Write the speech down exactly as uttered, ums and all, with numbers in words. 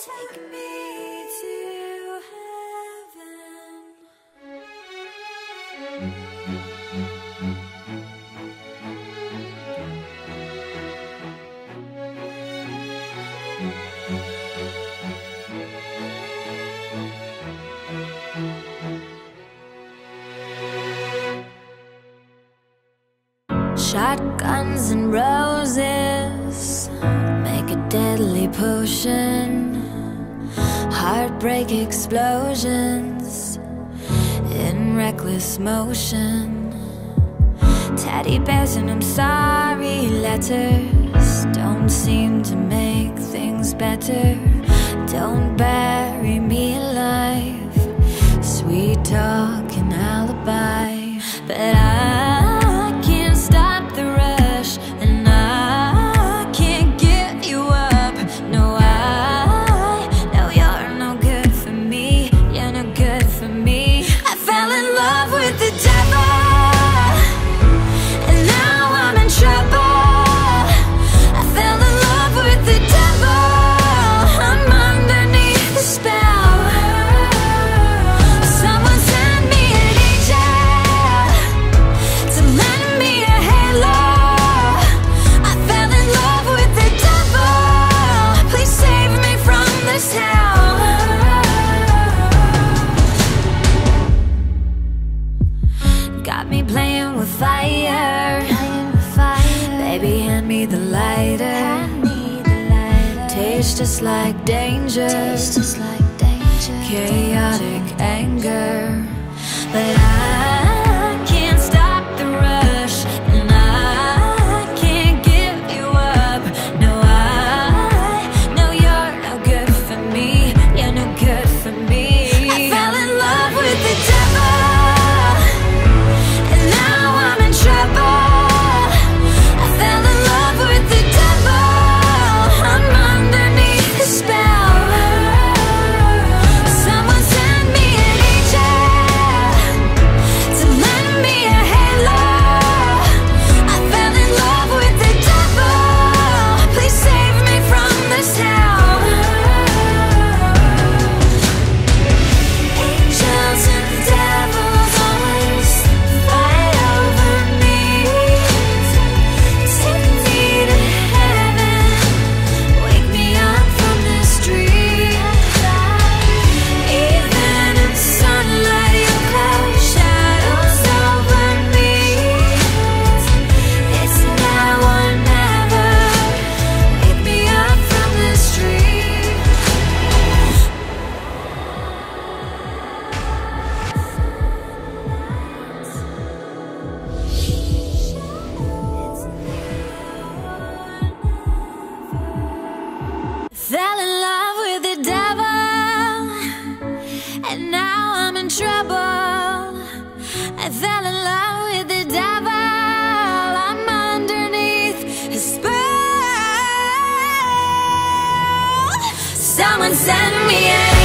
Take me to heaven. Shotguns and roses make a deadly potion. Heartbreak explosions in reckless motion. Teddy bears and I'm sorry letters don't seem to make things better. Don't bury me alive, sweet talk and alibi. But I got me playing with fire. Playing with fire. Baby, hand me the lighter. Hand me the lighter. Tastes just like danger. Tastes just like danger. Chaotic anger. But I can't stop the rush, and I can't give you up. No, I know you're no good for me. You're no good for me. I fell in love with the devil. Fell in love with the devil, and now I'm in trouble. I fell in love with the devil, I'm underneath his spell. Someone send me an